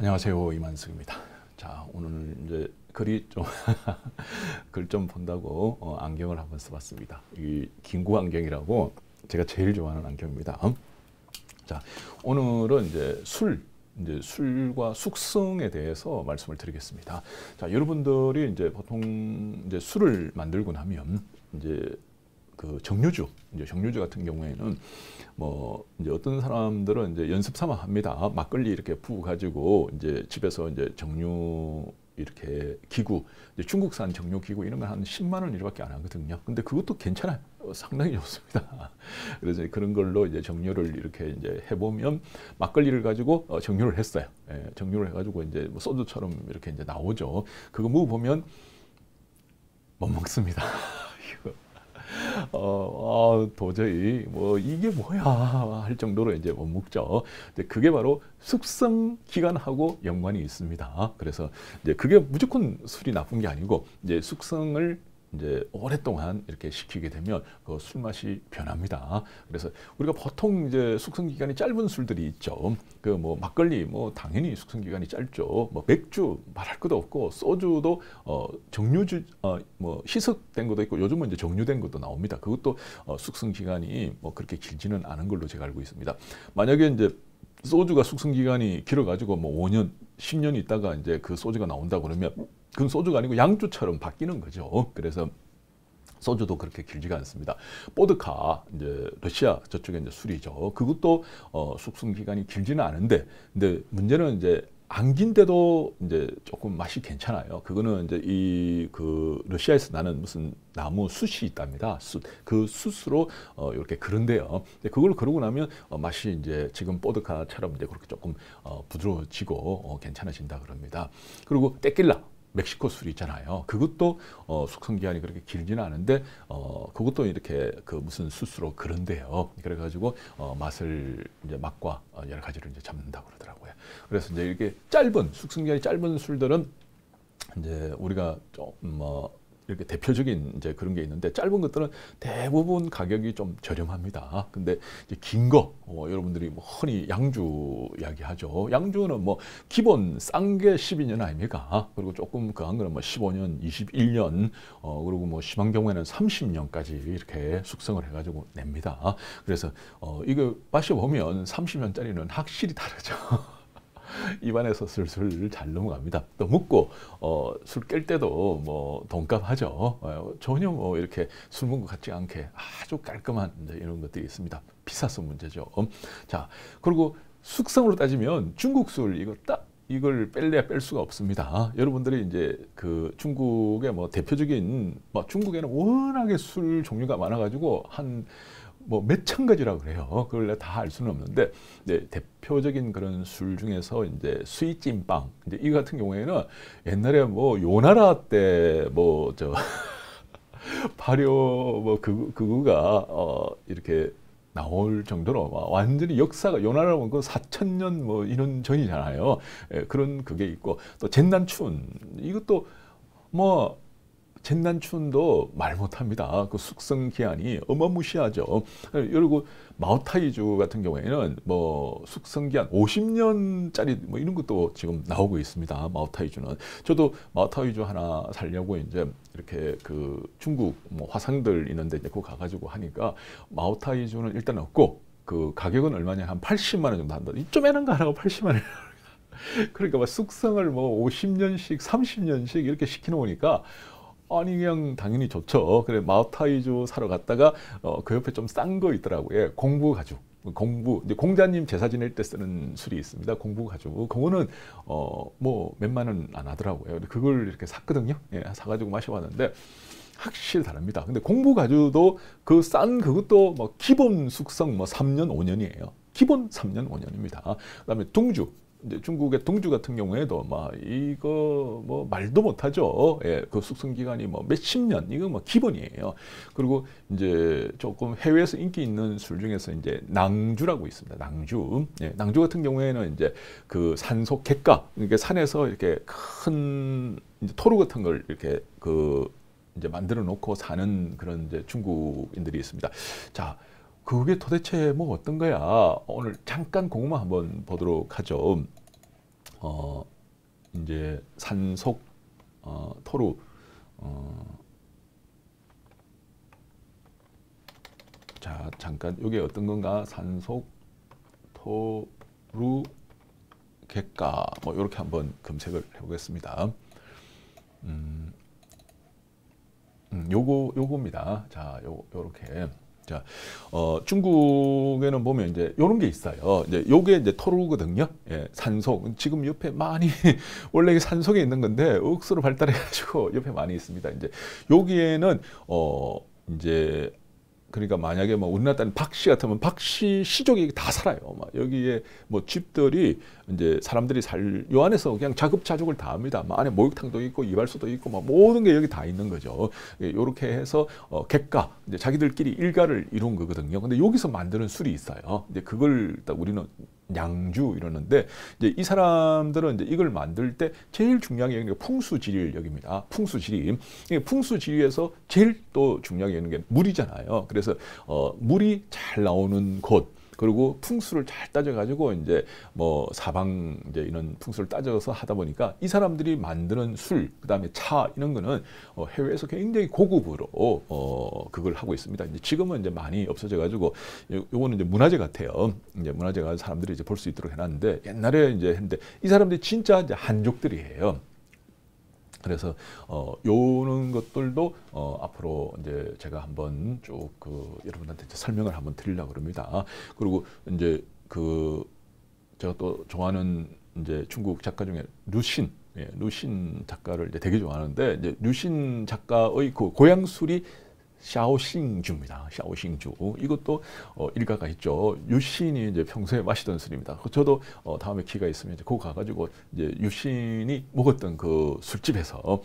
안녕하세요, 이만석입니다. 자, 오늘 이제 글이 좀 글 좀 본다고 안경을 한번 써봤습니다. 이 긴구 안경이라고 제가 제일 좋아하는 안경입니다. 자, 오늘은 이제 술과 숙성에 대해서 말씀을 드리겠습니다. 자, 여러분들이 이제 보통 이제 술을 만들고 나면 이제 그 정류주 같은 경우에는 뭐 이제 어떤 사람들은 이제 연습 삼아 합니다. 막걸리 이렇게 부어 가지고 이제 집에서 이제 정류 이렇게 기구, 이제 중국산 정류 기구 이런 거 한 10만 원 이렇게밖에 안 하거든요. 근데 그것도 괜찮아요. 상당히 좋습니다. 그래서 그런 걸로 이제 정류를 이렇게 이제 해보면 막걸리를 가지고 정류를 했어요. 예, 정류를 해가지고 이제 뭐 소주처럼 이렇게 이제 나오죠. 그거 먹어보면 못 먹습니다. 도저히 뭐 이게 뭐야 할 정도로 이제 못 먹죠. 근데 그게 바로 숙성 기간하고 연관이 있습니다. 그래서 이제 그게 무조건 술이 나쁜 게 아니고 이제 숙성을 이제 오랫동안 이렇게 시키게 되면 그 술 맛이 변합니다. 그래서 우리가 보통 이제 숙성 기간이 짧은 술들이 있죠. 그 뭐 막걸리 뭐 당연히 숙성 기간이 짧죠. 뭐 맥주 말할 것도 없고 소주도 정류주 뭐 희석된 것도 있고 요즘은 이제 정류된 것도 나옵니다. 그것도 숙성 기간이 뭐 그렇게 길지는 않은 걸로 제가 알고 있습니다. 만약에 이제 소주가 숙성 기간이 길어가지고 뭐 5년, 10년 있다가 이제 그 소주가 나온다 그러면 그건 소주가 아니고 양주처럼 바뀌는 거죠. 그래서 소주도 그렇게 길지가 않습니다. 보드카 이제 러시아 저쪽에 이제 술이죠. 그것도 숙성 기간이 길지는 않은데, 근데 문제는 이제 안긴데도 이제 조금 맛이 괜찮아요. 그거는 이제 이 그 러시아에서 나는 무슨 나무 숯이 있답니다. 숯. 그 숯으로 이렇게 그런데요. 그걸 그러고 나면 맛이 이제 지금 보드카처럼 이제 그렇게 조금 부드러워지고 괜찮아진다 그럽니다. 그리고 테킬라. 멕시코 술이 있잖아요. 그것도 숙성 기한이 그렇게 길지는 않은데 그것도 이렇게 그 무슨 숯으로 그런데요. 그래가지고 맛과 여러 가지를 이제 잡는다고 그러더라고요. 그래서 이제 이렇게 짧은 숙성 기한이 짧은 술들은 이제 우리가 좀 이렇게 대표적인 이제 그런 게 있는데 짧은 것들은 대부분 가격이 좀 저렴합니다. 근데 이제 긴 거, 여러분들이 뭐 흔히 양주 이야기하죠. 양주는 뭐 기본 싼 게 12년 아닙니까? 그리고 조금 그한 거는 뭐 15년, 21년, 그리고 뭐 심한 경우에는 30년까지 이렇게 숙성을 해가지고 냅니다. 그래서 이거 마셔보면 30년짜리는 확실히 다르죠. 입안에서 슬슬 잘 넘어갑니다. 또 먹고 술 깰 때도 뭐 돈값하죠. 전혀 뭐 이렇게 술 먹은 것 같지 않게 아주 깔끔한 이런 것들이 있습니다. 비싸서 문제죠. 자, 그리고 숙성으로 따지면 중국 술 이걸 뺄래야 뺄 수가 없습니다. 여러분들이 이제 그 중국의 뭐 대표적인 중국에는 워낙에 술 종류가 많아가지고 뭐 몇천 가지라고 그래요. 그걸 다 알 수는 없는데, 네, 대표적인 그런 술 중에서 이제 수이찐빵. 이제 이 같은 경우에는 옛날에 뭐 요나라 때 발효 그거가 이렇게 나올 정도로 완전히 역사가 요나라면 그 4,000년 뭐 이런 전이잖아요. 예, 그런 그게 있고 또 젠난춘 이것도 뭐 젠난춘도 말 못합니다. 그 숙성 기한이 어마무시하죠. 그리고 마오타이주 같은 경우에는 뭐 숙성 기한 50년짜리 뭐 이런 것도 지금 나오고 있습니다. 마오타이주는 저도 마오타이주 하나 살려고 이제 이렇게 그 중국 뭐 화상들 있는데 이제 그거 가가지고 하니까 마오타이주는 일단 없고 그 가격은 얼마냐 한 80만 원 정도 한다. 이좀 애는 거 하나가 80만 원. 그러니까 막 숙성을 뭐 50년씩 30년씩 이렇게 시켜놓으니까 아니 그냥 당연히 좋죠. 그래 마오타이주 사러 갔다가 그 옆에 좀 싼 거 있더라고요. 공부 가죽. 이제 공자님 제사 지낼 때 쓰는 술이 있습니다. 공부 가죽. 그거는 뭐 몇만 원 안 하더라고요. 그걸 이렇게 샀거든요. 예, 사가지고 마셔봤는데 확실히 다릅니다. 근데 공부 가죽도 그 싼 그것도 뭐 기본 숙성 뭐 3년 5년이에요. 기본 3년 5년입니다. 그다음에 둥주. 이제 중국의 둥주 같은 경우에도 이거 뭐 말도 못하죠. 예, 그 숙성 기간이 뭐 몇십 년 이거 뭐 기본이에요. 그리고 이제 조금 해외에서 인기 있는 술 중에서 이제 낭주라고 있습니다. 낭주. 예, 낭주 같은 경우에는 이제 그 산소 객가 그러니까 산에서 이렇게 큰 이제 토르 같은 걸 이렇게 이제 만들어 놓고 사는 그런 이제 중국인들이 있습니다. 자. 그게 도대체 뭐 어떤 거야? 오늘 잠깐 그것만 한번 보도록 하죠. 이제 산속 토루 자 잠깐 이게 어떤 건가 산속 토루 객가 뭐 이렇게 한번 검색을 해보겠습니다. 요겁니다. 자, 요렇게. 자, 중국에는 보면 이제 요런 게 있어요. 이제 요게 이제 토루거든요. 예, 산속. 지금 옆에 많이, 원래 이게 산속에 있는 건데, 억수로 발달해가지고 옆에 많이 있습니다. 이제 여기에는, 이제, 그러니까 만약에 뭐 우리나라 따는 박씨 같으면 박씨 시족이 다 살아요. 막 여기에 뭐 집들이 이제 사람들이 요 안에서 그냥 자급자족을 다 합니다. 막 안에 목욕탕도 있고 이발소도 있고 막 모든 게 여기 다 있는 거죠. 이렇게 해서 객가 이제 자기들끼리 일가를 이룬 거거든요. 근데 여기서 만드는 술이 있어요. 이제 그걸 딱 우리는 냥주 이러는데 이제 이 사람들은 이제 이걸 만들 때 제일 중요한 게 풍수지리를 여깁니다. 풍수지리. 풍수지리에서 제일 또 중요하게 여기는 게 물이잖아요. 그래서 물이 잘 나오는 곳 그리고 풍수를 잘 따져가지고 이제 뭐 사방 이제 이런 풍수를 따져서 하다 보니까 이 사람들이 만드는 술, 그 다음에 차 이런 거는 해외에서 굉장히 고급으로 그걸 하고 있습니다. 이제 지금은 이제 많이 없어져가지고 요거는 이제 문화재 같아요. 이제 문화재가 사람들이 이제 볼 수 있도록 해놨는데 옛날에 이제 했는데 이 사람들이 진짜 이제 한족들이에요. 그래서 요런 것들도 앞으로 이제 제가 한번 쭉 여러분한테 이제 설명을 한번 드리려고 합니다. 그리고 이제 제가 또 좋아하는 이제 중국 작가 중에 류신, 예, 류신 작가를 이제 되게 좋아하는데 이제 류신 작가의 그 고향술이 샤오싱주입니다. 샤오싱주. 이것도 일가가 있죠. 유신이 이제 평소에 마시던 술입니다. 저도 다음에 기회가 있으면 이제 그거 가가지고 이제 유신이 먹었던 그 술집에서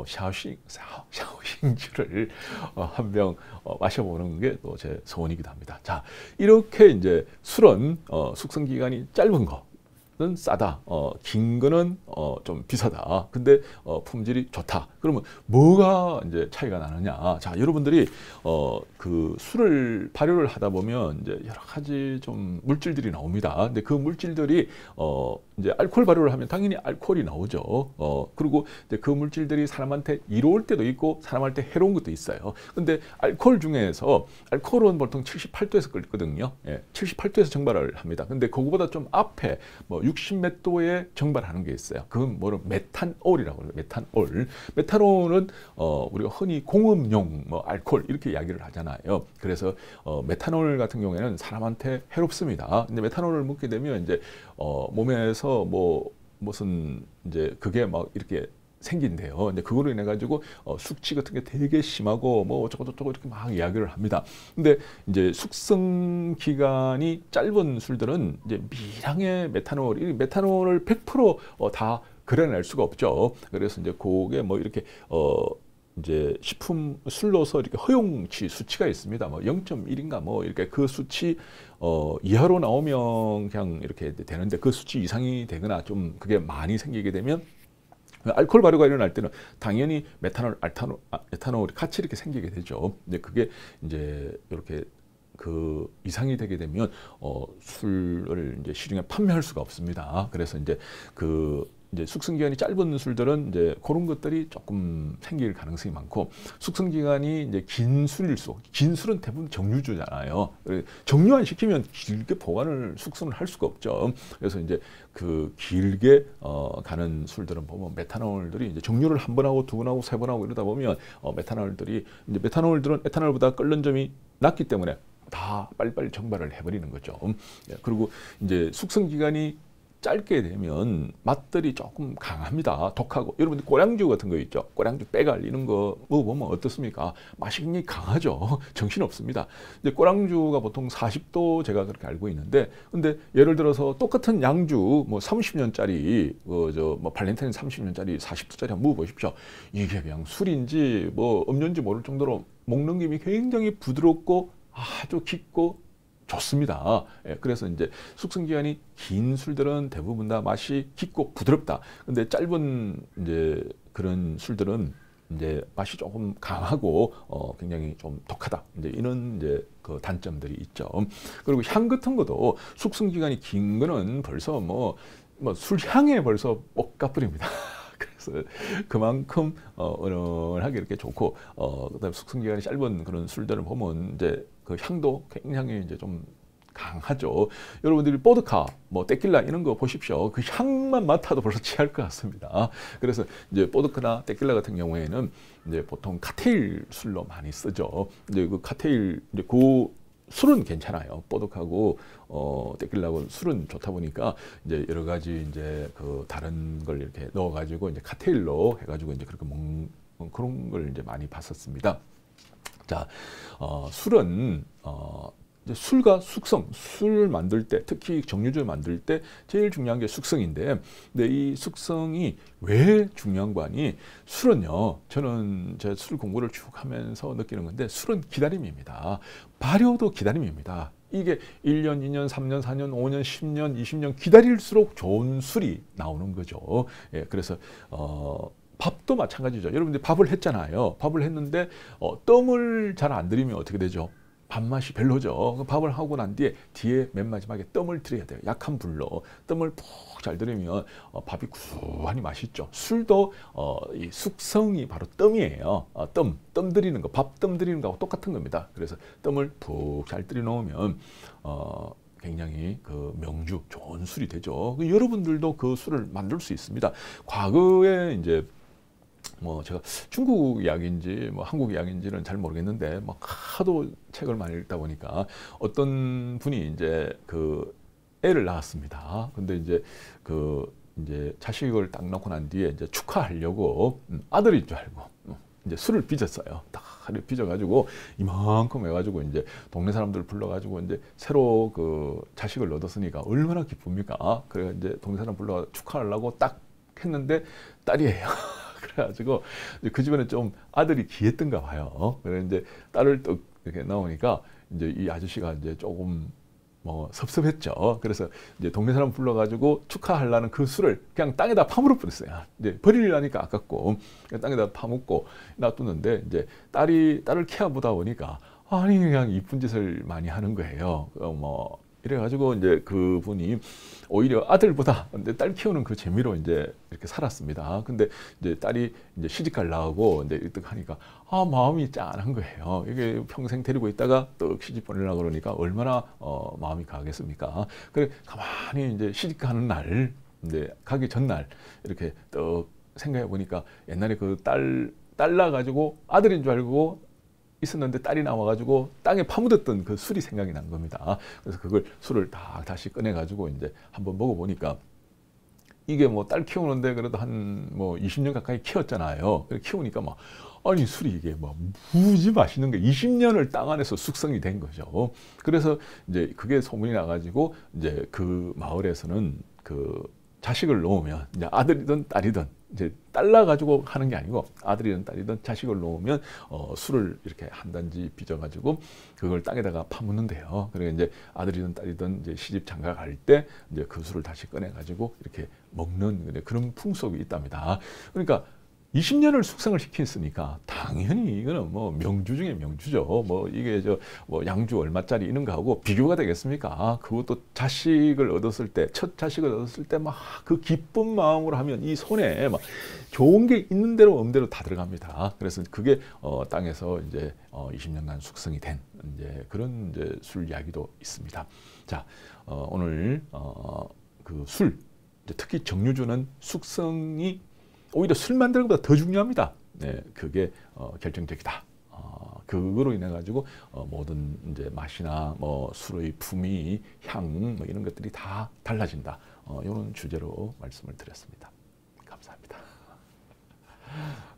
샤오싱주를 한 병 마셔보는 게 또 제 소원이기도 합니다. 자, 이렇게 이제 술은 숙성 기간이 짧은 거. 는 싸다. 긴 거는 좀 비싸다. 근데 품질이 좋다. 그러면 뭐가 이제 차이가 나느냐? 자, 여러분들이 그 술을 발효를 하다 보면 이제 여러 가지 좀 물질들이 나옵니다. 근데 그 물질들이 이제 알코올 발효를 하면 당연히 알코올이 나오죠. 그리고 이제 그 물질들이 사람한테 이로울 때도 있고 사람한테 해로운 것도 있어요. 근데 알코올 중에서 알코올은 보통 78도에서 끓거든요. 예, 78도에서 정발을 합니다. 근데 그거보다 좀 앞에 뭐 60몇 도에 정발하는 게 있어요. 그건 뭐를 메탄올이라고 해요. 메탄올. 메탄올은 우리가 흔히 공업용 뭐 알코올 이렇게 이야기를 하잖아요. 그래서 메탄올 같은 경우에는 사람한테 해롭습니다. 근데 메탄올을 먹게 되면 이제 몸에서 뭐 무슨 이제 그게 막 이렇게 생긴대요. 근데 그거로 인해 가지고 숙취 같은 게 되게 심하고 뭐 어쩌고저쩌고 이렇게 막 이야기를 합니다. 근데 이제 숙성 기간이 짧은 술들은 이제 미량의 메탄올을 100%다 그려낼 수가 없죠. 그래서 이제 그게 뭐 이렇게 이제 식품 술로서 이렇게 허용치 수치가 있습니다. 뭐 0.1인가 뭐 이렇게 그 수치 이하로 나오면 그냥 이렇게 되는데 그 수치 이상이 되거나 좀 그게 많이 생기게 되면 알코올 발효가 일어날 때는 당연히 에탄올이 같이 이렇게 생기게 되죠. 근데 그게 이제 이렇게 그 이상이 되게 되면 술을 이제 시중에 판매할 수가 없습니다. 그래서 이제 이제 숙성 기간이 짧은 술들은 이제 그런 것들이 조금 생길 가능성이 많고 숙성 기간이 이제 긴 술일수록 긴 술은 대부분 정류주잖아요. 정류 안 시키면 길게 보관을 숙성을 할 수가 없죠. 그래서 이제 그 길게 가는 술들은 보면 메탄올들이 이제 정류를 한 번 하고 두 번 하고 세 번 하고 이러다 보면 메탄올들은 에탄올보다 끓는 점이 낮기 때문에 다 빨리빨리 정발을 해버리는 거죠. 그리고 이제 숙성 기간이 짧게 되면 맛들이 조금 강합니다. 독하고. 여러분들 꼬량주 같은 거 있죠. 꼬량주 빼갈 이런 거 먹어보면 어떻습니까? 맛이 굉장히 강하죠. 정신없습니다. 근데 꼬량주가 보통 40도 제가 그렇게 알고 있는데 근데 예를 들어서 똑같은 양주 뭐 30년짜리 뭐 발렌타인 30년짜리 40도짜리 한번 먹어보십시오. 이게 그냥 술인지 뭐 음료인지 모를 정도로 먹는 김이 굉장히 부드럽고 아주 깊고 좋습니다. 예, 그래서 이제 숙성 기간이 긴 술들은 대부분 다 맛이 깊고 부드럽다. 근데 짧은 이제 그런 술들은 이제 맛이 조금 강하고 굉장히 좀 독하다. 이제 이런 이제 그 단점들이 있죠. 그리고 향 같은 것도 숙성 기간이 긴 거는 벌써 뭐 뭐 술향에 벌써 볶아버립니다. 그래서 그만큼 은은하게 이렇게 좋고 그다음에 숙성 기간이 짧은 그런 술들을 보면 이제 그 향도 굉장히 이제 좀 강하죠. 여러분들이 보드카, 뭐 테킬라 이런 거 보십시오. 그 향만 맡아도 벌써 취할 것 같습니다. 그래서 이제 보드카나 테킬라 같은 경우에는 이제 보통 칵테일 술로 많이 쓰죠. 이제 그 칵테일 이제 그 술은 괜찮아요. 보드카고 테킬라고 술은 좋다 보니까 이제 여러 가지 이제 그 다른 걸 이렇게 넣어가지고 이제 칵테일로 해가지고 이제 그렇게 먹는 그런 걸 이제 많이 봤었습니다. 자, 술은 이제 술과 숙성, 술 만들 때, 특히 정류주 만들 때 제일 중요한 게 숙성인데, 근데 이 숙성이 왜 중요한 거 아니? 술은요, 저는 제 술 공부를 쭉 하면서 느끼는 건데, 술은 기다림입니다. 발효도 기다림입니다. 이게 1년, 2년, 3년, 4년, 5년, 10년, 20년 기다릴수록 좋은 술이 나오는 거죠. 예, 그래서 밥도 마찬가지죠. 여러분들 밥을 했잖아요. 밥을 했는데 뜸을 잘 안 들이면 어떻게 되죠? 밥맛이 별로죠. 밥을 하고 난 뒤에 맨 마지막에 뜸을 들여야 돼요. 약한 불로 뜸을 푹 잘 들이면 밥이 구수하니 맛있죠. 술도 이 숙성이 바로 뜸이에요. 뜸 들이는 거, 밥 뜸 들이는 거하고 똑같은 겁니다. 그래서 뜸을 푹 잘 들여 놓으면 굉장히 그 명주 좋은 술이 되죠. 여러분들도 그 술을 만들 수 있습니다. 과거에 이제 뭐 제가 중국 이야기인지 뭐 한국 이야기인지는 잘 모르겠는데 뭐 하도 책을 많이 읽다 보니까 어떤 분이 이제 그 애를 낳았습니다. 근데 이제 그 이제 자식을 딱 낳고 난 뒤에 이제 축하하려고 아들인 줄 알고 이제 술을 빚었어요. 딱 빚어가지고 이만큼 해가지고 이제 동네 사람들 불러가지고 이제 새로 그 자식을 얻었으니까 얼마나 기쁩니까? 그래 이제 동네 사람 불러 축하하려고 딱 했는데 딸이에요. 그래가지고 그 집에는 좀 아들이 귀했던가 봐요. 그래 이제 딸을 또 이렇게 나오니까 이제 이 아저씨가 이제 조금 뭐 섭섭했죠. 그래서 이제 동네 사람 불러가지고 축하하려는 그 술을 그냥 땅에다 파물어 버렸어요. 이제 버리려니까 아깝고 땅에다 파묻고 놔두는데 이제 딸을 키워보다 보니까 아니 그냥 이쁜 짓을 많이 하는 거예요. 뭐 이래가지고 이제 그분이 오히려 아들보다 근데 딸 키우는 그 재미로 이제 이렇게 살았습니다. 근데 이제 딸이 이제 시집갈 나가고 이제 이렇게 하니까 마음이 짠한 거예요. 이게 평생 데리고 있다가 또 시집 보내려고 그러니까 얼마나 마음이 가겠습니까? 그래 가만히 이제 시집가는 날, 이제 가기 전날 이렇게 또 생각해 보니까 옛날에 그 딸 낳아가지고 아들인 줄 알고 있었는데 딸이 나와가지고 땅에 파묻었던 그 술이 생각이 난 겁니다. 그래서 그걸 술을 다시 꺼내가지고 이제 한번 먹어보니까 이게 뭐 딸 키우는데 그래도 한 뭐 20년 가까이 키웠잖아요. 키우니까 막 아니 술이 이게 뭐 무지 맛있는 게 20년을 땅 안에서 숙성이 된 거죠. 그래서 이제 그게 소문이 나가지고 이제 그 마을에서는 그 자식을 놓으면 이제 아들이든 딸이든 이제 딸 낳아가지고 하는 게 아니고 아들이든 딸이든 자식을 놓으면 술을 이렇게 한 단지 빚어가지고 그걸 땅에다가 파묻는데요. 그리고 이제 아들이든 딸이든 이제 시집 장가 갈 때 이제 그 술을 다시 꺼내가지고 이렇게 먹는 그런 풍속이 있답니다. 그러니까 20년을 숙성을 시켰으니까 당연히 이거는 뭐 명주 중에 명주죠. 뭐 이게 뭐 양주 얼마짜리 이런 거하고 비교가 되겠습니까? 그것도 자식을 얻었을 때, 첫 자식을 얻었을 때 막 그 기쁜 마음으로 하면 이 손에 막 좋은 게 있는 대로 없는 대로 다 들어갑니다. 그래서 그게 땅에서 이제 20년간 숙성이 된 이제 그런 이제 술 이야기도 있습니다. 자, 오늘 그 술, 특히 정류주는 숙성이 오히려 술 만드는 것보다 더 중요합니다. 네, 그게 결정적이다. 그거로 인해 가지고 모든 이제 맛이나 뭐 술의 품위, 향 뭐 이런 것들이 다 달라진다. 이런 주제로 말씀을 드렸습니다. 감사합니다.